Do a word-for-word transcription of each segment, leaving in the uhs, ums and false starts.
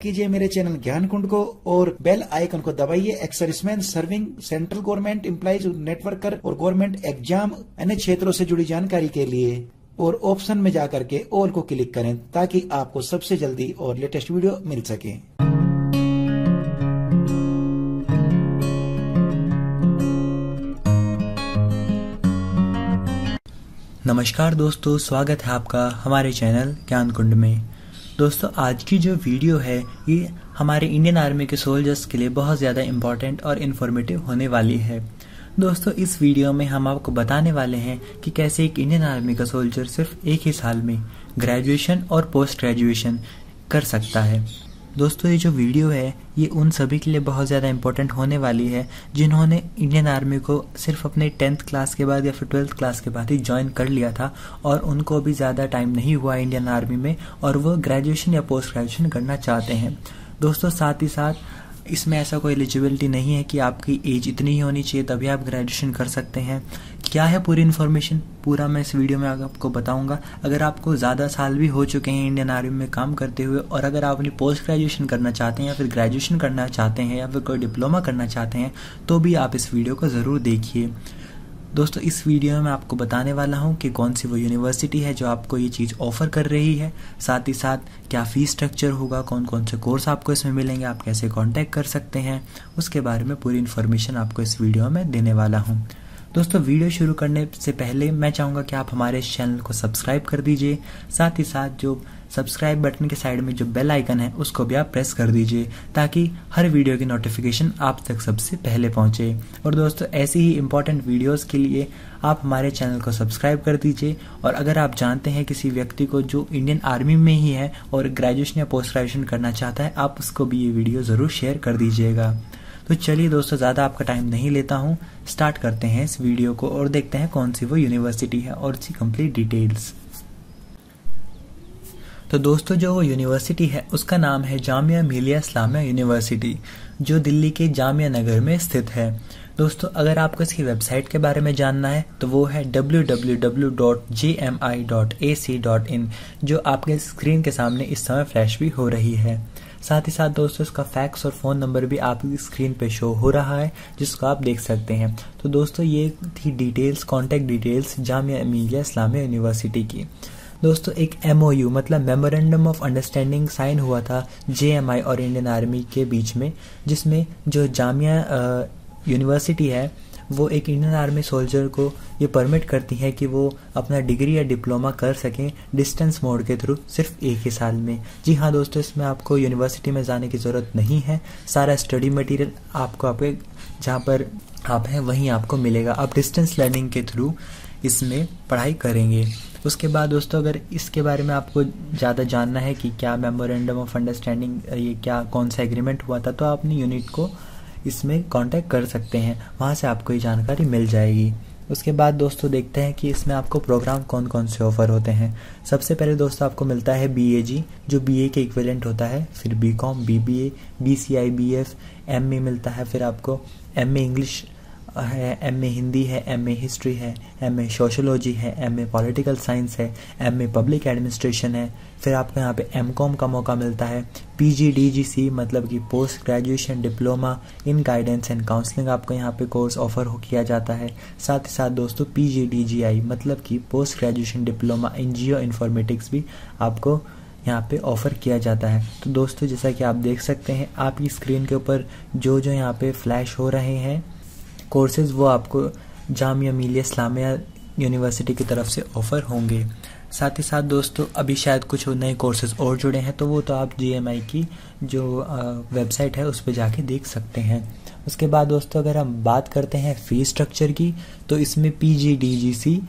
कीजिए मेरे चैनल ज्ञान कुंड को और बेल आइकन को दबाइए। Ex serviceman, serving central government employees, networker और गवर्नमेंट एग्जाम अन्य क्षेत्रों से जुड़ी जानकारी के लिए और ऑप्शन में जाकर के ऑल को क्लिक करें ताकि आपको सबसे जल्दी और लेटेस्ट वीडियो मिल सके। नमस्कार दोस्तों, स्वागत है आपका हमारे चैनल ज्ञान कुंड में। दोस्तों, आज की जो वीडियो है ये हमारे इंडियन आर्मी के सोल्जर्स के लिए बहुत ज़्यादा इम्पोर्टेंट और इन्फॉर्मेटिव होने वाली है। दोस्तों, इस वीडियो में हम आपको बताने वाले हैं कि कैसे एक इंडियन आर्मी का सोल्जर सिर्फ एक ही साल में ग्रेजुएशन और पोस्ट ग्रेजुएशन कर सकता है। दोस्तों, ये जो वीडियो है ये उन सभी के लिए बहुत ज़्यादा इम्पोर्टेंट होने वाली है जिन्होंने इंडियन आर्मी को सिर्फ अपने टेंथ क्लास के बाद या फिर ट्वेल्थ क्लास के बाद ही ज्वाइन कर लिया था और उनको भी ज़्यादा टाइम नहीं हुआ इंडियन आर्मी में और वो ग्रेजुएशन या पोस्ट ग्रेजुएशन करना चाहते हैं। दोस्तों, साथ ही साथ इसमें ऐसा कोई एलिजिबिलिटी नहीं है कि आपकी एज इतनी ही होनी चाहिए तभी आप ग्रेजुएशन कर सकते हैं। क्या है पूरी इन्फॉर्मेशन, पूरा मैं इस वीडियो में आपको बताऊंगा। अगर आपको ज़्यादा साल भी हो चुके हैं इंडियन आर्मी में काम करते हुए और अगर आप अपनी पोस्ट ग्रेजुएशन करना चाहते हैं या फिर ग्रेजुएशन करना चाहते हैं या फिर कोई डिप्लोमा करना चाहते हैं तो भी आप इस वीडियो को ज़रूर देखिए। दोस्तों, इस वीडियो में मैं आपको बताने वाला हूं कि कौन सी वो यूनिवर्सिटी है जो आपको ये चीज़ ऑफर कर रही है, साथ ही साथ क्या फ़ीस स्ट्रक्चर होगा, कौन कौन से कोर्स आपको इसमें मिलेंगे, आप कैसे कांटेक्ट कर सकते हैं, उसके बारे में पूरी इन्फॉर्मेशन आपको इस वीडियो में देने वाला हूं। दोस्तों, वीडियो शुरू करने से पहले मैं चाहूँगा कि आप हमारे इस चैनल को सब्सक्राइब कर दीजिए। साथ ही साथ जो सब्सक्राइब बटन के साइड में जो बेल आइकन है उसको भी आप प्रेस कर दीजिए ताकि हर वीडियो की नोटिफिकेशन आप तक सबसे पहले पहुंचे। और दोस्तों, ऐसी ही इम्पोर्टेंट वीडियोस के लिए आप हमारे चैनल को सब्सक्राइब कर दीजिए। और अगर आप जानते हैं किसी व्यक्ति को जो इंडियन आर्मी में ही है और ग्रेजुएशन या पोस्ट ग्रेजुएशन करना चाहता है, आप उसको भी ये वीडियो ज़रूर शेयर कर दीजिएगा। तो चलिए दोस्तों, ज़्यादा आपका टाइम नहीं लेता हूँ, स्टार्ट करते हैं इस वीडियो को और देखते हैं कौन सी वो यूनिवर्सिटी है और इसकी कंप्लीट डिटेल्स। तो दोस्तों, जो वो यूनिवर्सिटी है उसका नाम है जामिया मिलिया इस्लामिया यूनिवर्सिटी, जो दिल्ली के जामिया नगर में स्थित है। दोस्तों, अगर आपको इसकी वेबसाइट के बारे में जानना है तो वो है W W W dot J M I dot A C dot in, जो आपके स्क्रीन के सामने इस समय फ्लैश भी हो रही है। साथ ही साथ दोस्तों, इसका फैक्स और फ़ोन नंबर भी आपकी स्क्रीन पे शो हो रहा है जिसको आप देख सकते हैं। तो दोस्तों, ये थी details, contact details Jamia Millia Islamia university की। दोस्तों, एक एम ओ यू मतलब मेमोरेंडम ऑफ अंडरस्टैंडिंग साइन हुआ था जे एम आई और इंडियन आर्मी के बीच में, जिसमें जो जामिया यूनिवर्सिटी है वो एक इंडियन आर्मी सोल्जर को ये परमिट करती है कि वो अपना डिग्री या डिप्लोमा कर सकें डिस्टेंस मोड के थ्रू सिर्फ एक ही साल में। जी हाँ दोस्तों, इसमें आपको यूनिवर्सिटी में जाने की ज़रूरत नहीं है। सारा स्टडी मटेरियल आपको आपके जहाँ पर आप हैं वहीं आपको मिलेगा। आप डिस्टेंस लर्निंग के थ्रू इसमें पढ़ाई करेंगे। उसके बाद दोस्तों, अगर इसके बारे में आपको ज़्यादा जानना है कि क्या मेमोरेंडम ऑफ अंडरस्टैंडिंग, ये क्या कौन सा एग्रीमेंट हुआ था, तो आप अपनी यूनिट को इसमें कांटेक्ट कर सकते हैं, वहाँ से आपको ये जानकारी मिल जाएगी। उसके बाद दोस्तों, देखते हैं कि इसमें आपको प्रोग्राम कौन कौन से ऑफर होते हैं। सबसे पहले दोस्तों आपको मिलता है बी ए जी, जो बी ए के इक्विवेलेंट होता है, फिर B com, B B A, B C I B F, M A मिलता है, फिर आपको एम ए इंग्लिश है, एम ए हिंदी है, एम ए हिस्ट्री है, एम ए सोशोलॉजी है, एम ए पॉलिटिकल साइंस है, एम ए पब्लिक एडमिनिस्ट्रेशन है। फिर आपको यहाँ पे एम कॉम का मौका मिलता है, P G D G C मतलब कि post graduation diploma in guidance and counselling आपको यहाँ पे कोर्स ऑफर हो किया जाता है। साथ ही साथ दोस्तों, P G D G I मतलब कि post graduation diploma in geoinformatics भी आपको यहाँ पे ऑफर किया जाता है। तो दोस्तों, जैसा कि आप देख सकते हैं आपकी स्क्रीन के ऊपर जो जो यहाँ पे फ्लैश हो रहे हैं कोर्सेज, वो आपको जामिया मिलिया इस्लामिया यूनिवर्सिटी की तरफ से ऑफर होंगे। साथ ही साथ दोस्तों, अभी शायद कुछ नए कोर्सेज और जुड़े हैं तो वो तो आप जी एम आई की जो वेबसाइट है उस पर जाके देख सकते हैं। उसके बाद दोस्तों, अगर हम बात करते हैं फ़ीस स्ट्रक्चर की, तो इसमें पी जी डी जी सी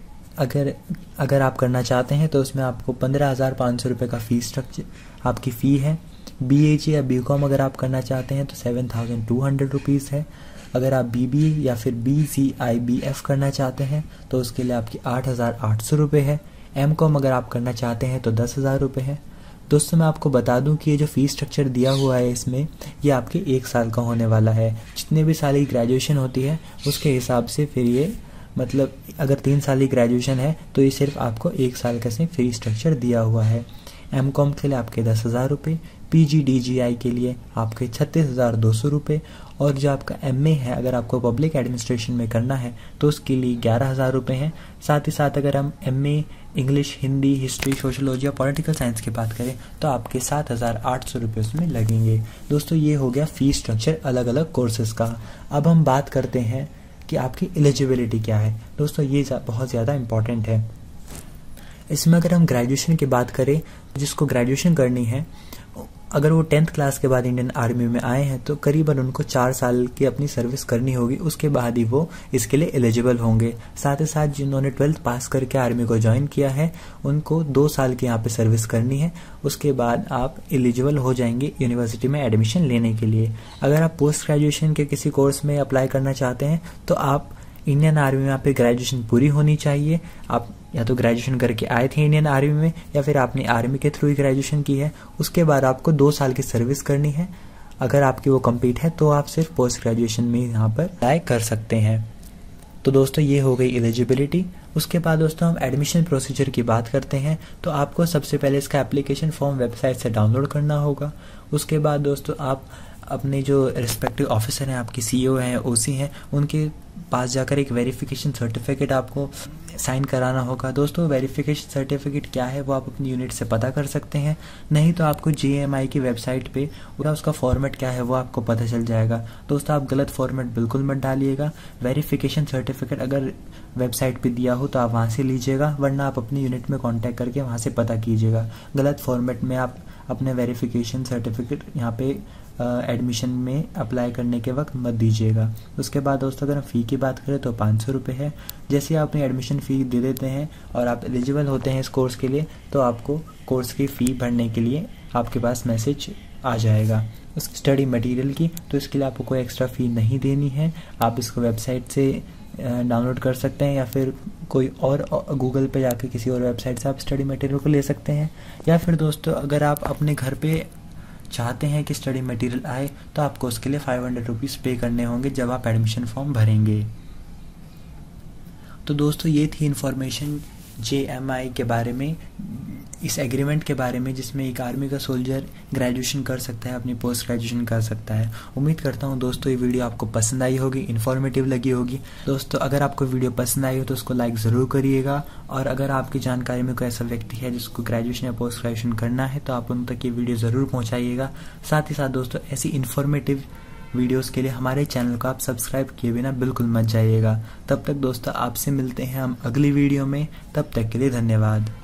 अगर अगर आप करना चाहते हैं तो उसमें आपको पंद्रह हज़ार पाँच सौ रुपये का फ़ीस स्ट्रक्चर आपकी फ़ी है। बी ए जी या बी कॉम अगर आप करना चाहते हैं तो seven thousand two hundred rupees है। अगर आप बी बी ए या फिर B C I B F करना चाहते हैं तो उसके लिए आपकी आठ हज़ार आठ सौ रुपये है। एम कॉम अगर आप करना चाहते हैं तो दस हज़ार रुपये है। दोस्तों, मैं आपको बता दूं कि ये जो फ़ीस स्ट्रक्चर दिया हुआ है इसमें, ये आपके एक साल का होने वाला है। जितने भी साल की ग्रेजुएशन होती है उसके हिसाब से फिर ये मतलब अगर तीन साल की ग्रेजुएशन है तो ये सिर्फ आपको एक साल का से फ़ी स्ट्रक्चर दिया हुआ है। एम कॉम के लिए आपके दस हज़ार रुपये, पीजीडीजीआई के लिए आपके छत्तीस हज़ार दो सौ रुपये, और जो आपका एमए है अगर आपको पब्लिक एडमिनिस्ट्रेशन में करना है तो उसके लिए ग्यारह हज़ार रुपये हैं। साथ ही साथ अगर हम M A English, Hindi, history, sociology या पॉलिटिकल साइंस की बात करें तो आपके सात हज़ार आठ सौ रुपये उसमें लगेंगे। दोस्तों ये हो गया फीस स्ट्रक्चर अलग अलग कोर्सेज का। अब हम बात करते हैं कि आपकी एलिजिबिलिटी क्या है। दोस्तों ये बहुत ज़्यादा इंपॉर्टेंट है। इसमें अगर हम ग्रेजुएशन की बात करें, जिसको ग्रेजुएशन करनी है, अगर वो टेंथ क्लास के बाद इंडियन आर्मी में आए हैं तो करीबन उनको चार साल की अपनी सर्विस करनी होगी, उसके बाद ही वो इसके लिए एलिजिबल होंगे। साथ ही साथ जिन्होंने ट्वेल्थ पास करके आर्मी को ज्वाइन किया है उनको दो साल की यहाँ पे सर्विस करनी है, उसके बाद आप एलिजिबल हो जाएंगे यूनिवर्सिटी में एडमिशन लेने के लिए। अगर आप पोस्ट ग्रेजुएशन के किसी कोर्स में अप्लाई करना चाहते हैं तो आप इंडियन आर्मी में आप ग्रेजुएशन पूरी होनी चाहिए। आप या तो ग्रेजुएशन करके आए थे इंडियन आर्मी में या फिर आपने आर्मी के थ्रू ही ग्रेजुएशन की है, उसके बाद आपको दो साल की सर्विस करनी है। अगर आपकी वो कंप्लीट है तो आप सिर्फ पोस्ट ग्रेजुएशन में यहाँ पर अप्लाई कर सकते हैं। तो दोस्तों ये हो गई एलिजिबिलिटी। उसके बाद दोस्तों हम एडमिशन प्रोसीजर की बात करते हैं। तो आपको सबसे पहले इसका एप्लीकेशन फॉर्म वेबसाइट से डाउनलोड करना होगा। उसके बाद दोस्तों आप अपने जो रिस्पेक्टिव ऑफिसर हैं, आपके सीईओ हैं, ओसी हैं, उनके पास जाकर एक वेरिफिकेशन सर्टिफिकेट आपको साइन कराना होगा। दोस्तों वेरिफिकेशन सर्टिफिकेट क्या है वो आप अपनी यूनिट से पता कर सकते हैं, नहीं तो आपको जेएमआई की वेबसाइट पे पूरा उसका फॉर्मेट क्या है वो आपको पता चल जाएगा। दोस्तों आप गलत फॉर्मेट बिल्कुल मत डालिएगा। वेरिफिकेशन सर्टिफिकेट अगर वेबसाइट पे दिया हो तो आप वहाँ से लीजिएगा, वरना आप अपनी यूनिट में कॉन्टैक्ट करके वहाँ से पता कीजिएगा। गलत फॉर्मेट में आप अपने वेरिफिकेशन सर्टिफिकेट यहाँ पे एडमिशन uh, में अप्लाई करने के वक्त मत दीजिएगा। उसके बाद दोस्तों अगर हम फ़ी की बात करें तो पाँच सौ रुपये है। जैसे आप अपनी एडमिशन फ़ी दे देते हैं और आप एलिजिबल होते हैं इस कोर्स के लिए तो आपको कोर्स की फ़ी भरने के लिए आपके पास मैसेज आ जाएगा उस स्टडी मटेरियल की। तो इसके लिए आपको कोई एक्स्ट्रा फ़ी नहीं देनी है। आप इसको वेबसाइट से डाउनलोड कर सकते हैं या फिर कोई और गूगल पे जाकर किसी और वेबसाइट से आप स्टडी मटेरियल को ले सकते हैं। या फिर दोस्तों अगर आप अपने घर पे चाहते हैं कि स्टडी मटेरियल आए तो आपको उसके लिए फाइव हंड्रेड रुपीज़ पे करने होंगे जब आप एडमिशन फॉर्म भरेंगे। तो दोस्तों ये थी इन्फॉर्मेशन जेएमआई के बारे में, इस एग्रीमेंट के बारे में जिसमें एक आर्मी का सोल्जर ग्रेजुएशन कर सकता है, अपनी पोस्ट ग्रेजुएशन कर सकता है। उम्मीद करता हूँ दोस्तों ये वीडियो आपको पसंद आई होगी, इन्फॉर्मेटिव लगी होगी। दोस्तों अगर आपको वीडियो पसंद आई हो तो उसको लाइक ज़रूर करिएगा, और अगर आपकी जानकारी में कोई ऐसा व्यक्ति है जिसको ग्रेजुएशन या पोस्ट ग्रेजुएशन करना है तो आप उन तक ये वीडियो ज़रूर पहुँचाइएगा। साथ ही साथ दोस्तों ऐसी इन्फॉर्मेटिव वीडियोस के लिए हमारे चैनल को आप सब्सक्राइब किए बिना बिल्कुल मत जाइएगा। तब तक दोस्तों आपसे मिलते हैं हम अगली वीडियो में, तब तक के लिए धन्यवाद।